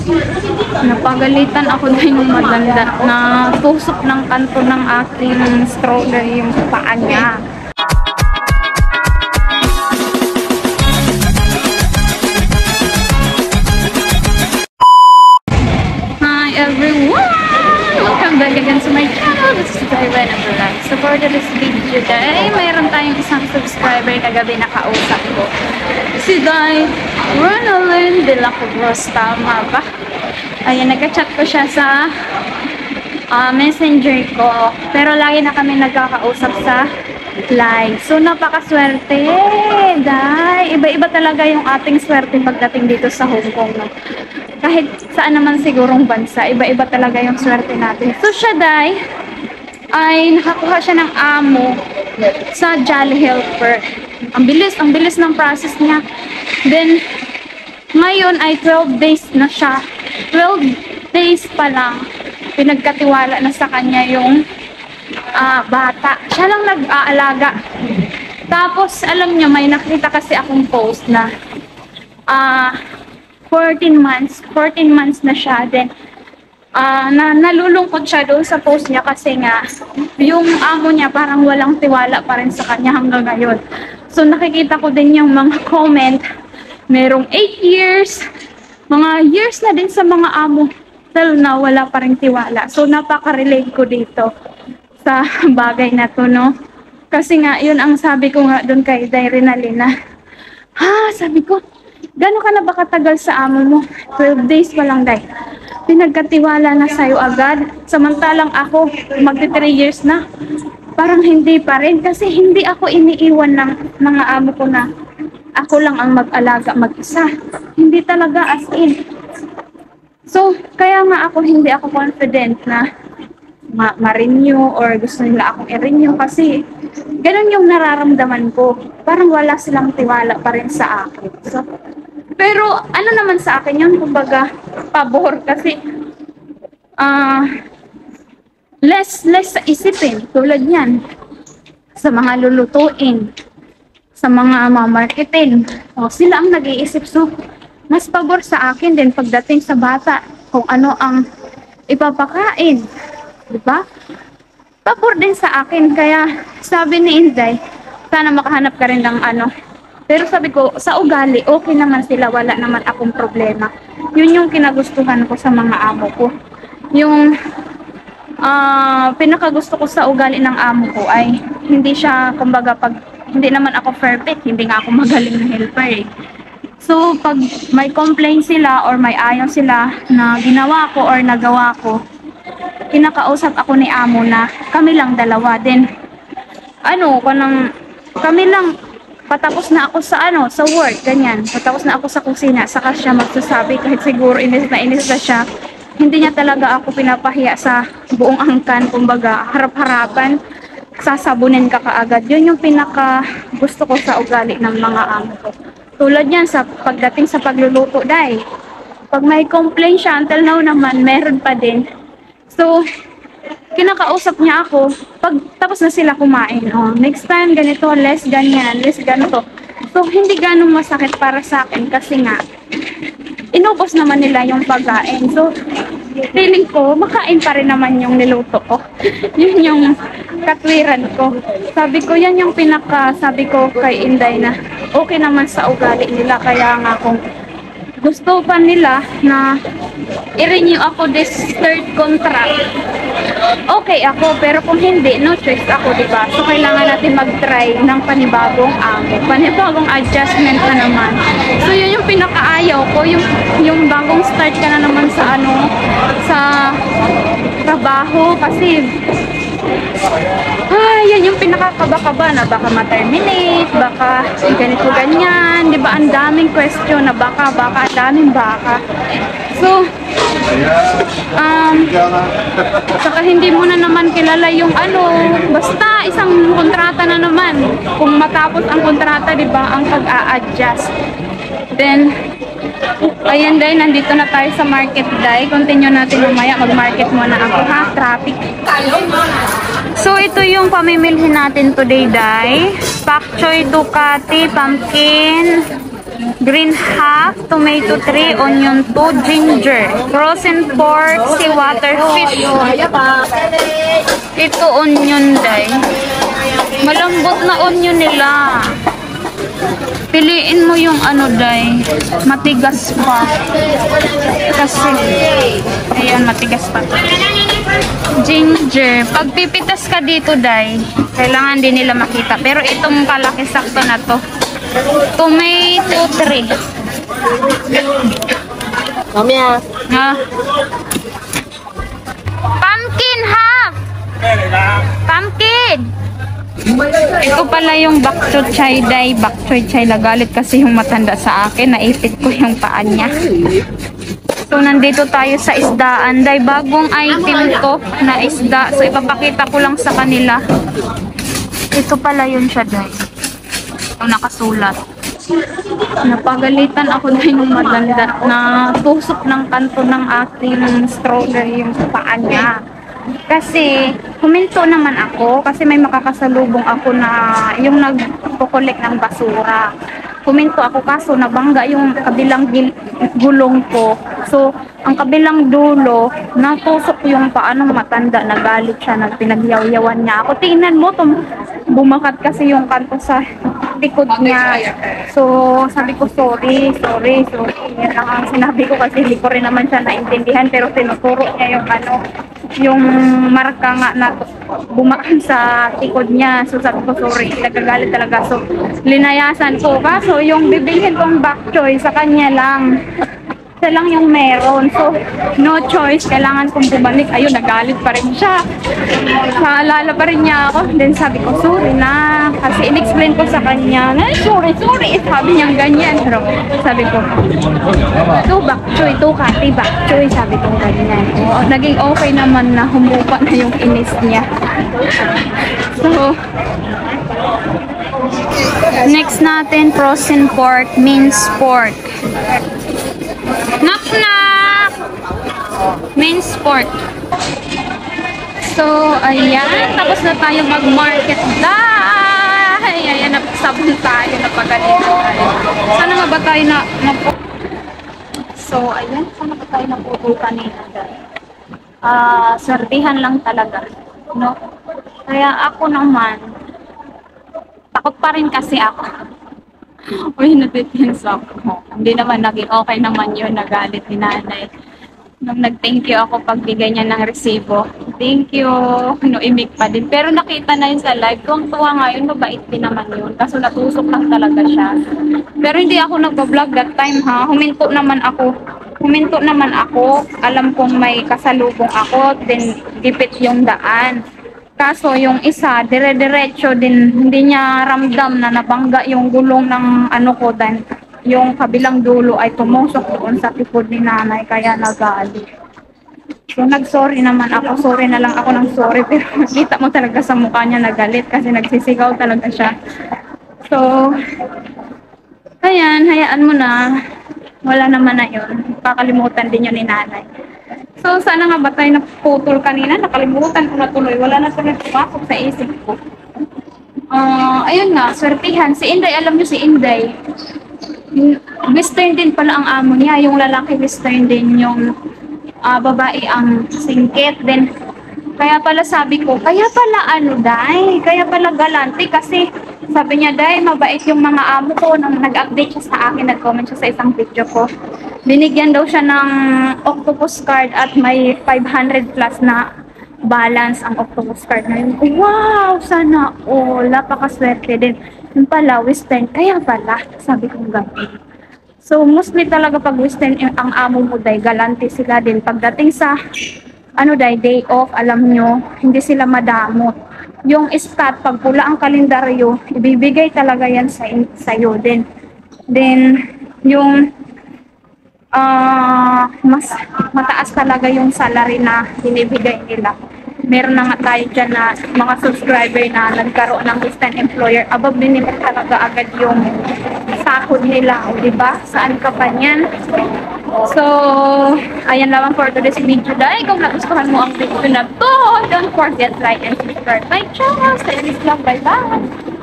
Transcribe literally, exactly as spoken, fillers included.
Napagalitan ako dahil ng maganda na tusok ng kanto ng aking stroller yung paa niya. Hi everyone! Welcome back again to my channel. This is Daiwen Abraham. So for this video today, mayroon tayong isang subscriber kagabi na kausap ko. Si Dai Ronalyn de la Cobros, tama ba? Ayan, nagka-chat ko siya sa uh, messenger ko. Pero lagi na kami nagkakausap sa live. So, napakaswerte. Dai, iba-iba talaga yung ating swerte pagdating dito sa Hong Kong. No? Kahit saan naman sigurong bansa, iba-iba talaga yung swerte natin. So, siya, Dai, ay nakakuha siya ng amo sa Jolly Helper. Ang bilis, ang bilis ng process niya. Then, ngayon ay twelve days na siya. twelve days pa lang, pinagkatiwala na sa kanya yung uh, bata. Siya lang nag-aalaga. Tapos, alam niyo, may nakita kasi akong post na uh, fourteen months. fourteen months na siya. Then, uh, na, nalulungkot siya doon sa post niya kasi nga, yung amo niya parang walang tiwala pa rin sa kanya hanggang ngayon. So, nakikita ko din yung mga comment. Merong eight years, mga years na din sa mga amo, lalo na wala pa rin tiwala. So, napaka-relate ko dito sa bagay na to, no? Kasi nga, yun ang sabi ko nga doon kay Dai Ronalyn na, ha, sabi ko, gano'n ka na ba katagal sa amo mo? twelve days pa lang, Dai. Pinagkatiwala na sa'yo agad. Samantalang ako, magti three years na. Parang hindi pa rin. Kasi hindi ako iniiwan ng mga amo ko na ako lang ang mag-alaga mag-isa. Hindi talaga as in. So, kaya nga ako hindi ako confident na ma-renew or gusto nila akong i-renew kasi ganun yung nararamdaman ko. Parang wala silang tiwala pa rin sa akin. So, pero ano naman sa akin yun? Kumbaga, pabor kasi uh, less, less sa isipin. Tulad yan. Sa mga lulutuin. Sa mga mamarketin. O, sila ang nag-iisip. So, mas pabor sa akin din pagdating sa bata kung ano ang ipapakain. Diba? Pabor din sa akin. Kaya, sabi ni Inday, sana makahanap ka rin ng ano. Pero sabi ko, sa ugali, okay naman sila. Wala naman akong problema. Yun yung kinagustuhan ko sa mga amo ko. Yung uh, pinakagusto ko sa ugali ng amo ko ay hindi siya, kumbaga, pag hindi naman ako perfect, hindi nga ako magaling na helper eh. So, pag may complaint sila or may ayaw sila na ginawa ko or nagawa ko, kinakausap ako ni amo na kami lang dalawa. Then, ano, kanang, kami lang, patapos na ako sa ano, sa work, ganyan. Patapos na ako sa kusina, saka siya magsasabi, kahit siguro inis na inis na siya, hindi niya talaga ako pinapahiya sa buong angkan, kumbaga, harap-harapan. Sasabunin ka kaagad. Yun yung pinaka gusto ko sa ugali ng mga amo ko. Tulad yan sa pagdating sa pagluluto, Dai. Pag may complaint siya, until now naman, meron pa din. So, kinakausap niya ako, pag tapos na sila kumain, oh, next time, ganito, less ganyan, less ganito. So, hindi ganong masakit para sa akin kasi nga, inubos naman nila yung pagkain. So, feeling ko, makain pa rin naman yung niluto ko. Yun yung katwiran ko. Sabi ko, yan yung pinaka, sabi ko kay Inday na okay naman sa ugali nila. Kaya nga kung gusto pa nila na i-renew ako this third contract, okay ako. Pero kung hindi, no choice ako, diba? So, kailangan natin mag-try ng panibagong amo. Panibagong adjustment na naman. So, yun yung pinakaayaw ko. Yung, yung bagong start ka na naman sa ano, sa trabaho. Kasi, ay, yan yung pinakakaba-kaba na baka ma-terminate, baka ganito ganyan, di ba? Ang daming question na baka, baka, ang daming baka. So, um, saka hindi mo na naman kilala yung ano, basta isang kontrata na naman. Kung matapos ang kontrata, di ba, ang pag-a-adjust. Then, ayan, Day, nandito na tayo sa market, Day. Continue natin mamaya, mag-market muna ako, ha? Traffic. So, ito yung pamimilhin natin today, Day. Pak choy, Ducati, pumpkin, Green half, tomato three, onion two, ginger, frozen pork, sea water fish. Ito onion day. Malambot na onion nila. Piliin mo yung ano day, matigas pa. Kasi, ayan, matigas pa. Ginger. Pag pipitas ka dito day, kailangan din nila makita. Pero itong kalaki sakto na to. Tomato three. Mami ah. Ah. Pumpkin half. Pumpkin. Ito pala yung bok choy chai day. Bok choy chai. Nagalit kasi yung matanda sa akin. Naipit ko yung paa niya. So, nandito tayo sa isdaan. Day, bagong item to na isda. So, ipapakita ko lang sa kanila. Ito pala yun siya, day. Ito nakasulat. Napagalitan ako dahil ng matanda na tusok ng kanto ng aking stroller yung paa niya. Kasi, huminto naman ako kasi may makakasalubong ako na yung nagpo-collect ng basura. Huminto ako kaso nabangga yung kabilang gulong ko. So, ang kabilang dulo, natusok yung paa ng matanda. Nagalit siya, nagpinagyaw-yawan niya ako. Tingnan mo, tum bumakat kasi yung kanto sa likod niya. So, sabi ko, sorry, sorry, sorry. Yan lang ang sinabi ko kasi hindi ko rin naman siya naintindihan. Pero tinuturo niya yung ano, yung marka nga na bumaan sa likod niya. So, sabi ko, sorry, nagagalit talaga. So, linayasan ko. Kaso, yung bibilhin kong bok choy sa kanya lang. Siya lang yung meron. So, no choice. Kailangan kong bumalik. Ayun, nagalit pa rin siya. Naalala pa rin niya ako. Then sabi ko, sorry na. Kasi in-explain ko sa kanya, na, sorry, sorry. Sabi niya ganyan. Pero sabi ko, ito bok choy, ito kati bok choy. Sabi ko ganyan. O, naging okay naman na humupa na yung inis niya. So, next natin, frozen pork, minced pork. Knock knock! Minced pork. So, ayan. Tapos na tayo mag-market dahil. Ayan, napasabon tayo, napagalit tayo. Sana nga ba tayo na... na so, ayan. Sana ba tayo naputol kanina dahil. Ah, uh, sertihan lang talaga. No? Kaya ako naman, takot pa rin kasi ako. Uy, natitins ako. Hindi naman naging okay naman yun. Nagalit ni nanay. Nung nag-thank you ako pagbigay niya ng resibo. Thank you. No, imik pa din. Pero nakita na yun sa live. Kung tuwa nga yun, mabait din naman yun. Kaso natusok lang talaga siya. Pero hindi ako nagbablog that time ha. Huminto naman ako. Huminto naman ako. Alam kong may kasalubong ako. Then, gipit yung daan. Kaso yung isa, dire-diretso din, hindi niya ramdam na nabangga yung gulong ng ano ko, then yung kabilang dulo ay tumusok doon sa likod ni nanay, kaya nagalit. So nag-sorry naman ako, sorry na lang ako ng sorry, pero nakita mo talaga sa mukha niya nagalit kasi nagsisigaw talaga siya. So, ayan, hayaan mo na, wala naman na yun, kakalimutan din yun ni nanay. So, sana nga ba tayo naputol kanina? Nakalimutan ko na tuloy. Wala na tuloy pumasok sa isip ko. Uh, ayun nga, swertihan. Si Inday, alam niyo si Inday. Western din pala ang amo niya. Yung lalaki Western din. Yung uh, babae ang singkit. Then, kaya pala sabi ko, kaya pala ano, Day? Kaya pala galante kasi sabi niya, Day, mabait yung mga amo ko. Nung nag-update siya sa akin, nag-comment siya sa isang video ko. Binigyan daw siya ng octopus card at may five hundred plus na balance ang octopus card na yun. Wow! Sana all. Napakaswerte din. Yung pala, Western. Kaya pala, sabi kong gabi. So, mostly talaga pag Western ang amo mo, Day, galante sila din. Pagdating sa, ano, Day, day off, alam nyo, hindi sila madamot. Yung stat, pag pula ang kalendaryo, ibibigay talaga yan sa sa'yo din. Then, yung uh, mas mataas talaga yung salary na binibigay nila. Meron na nga tayo dyan na mga subscriber na nagkaroon ng instant employer. Above minimum talaga agad yung sahod nila. O, diba? Saan ka pa niyan? So, ayan lang for today's video. Dahil kung nagustuhan mo ang video na to, don't forget like and subscribe my channel. Stay lang. Bye-bye!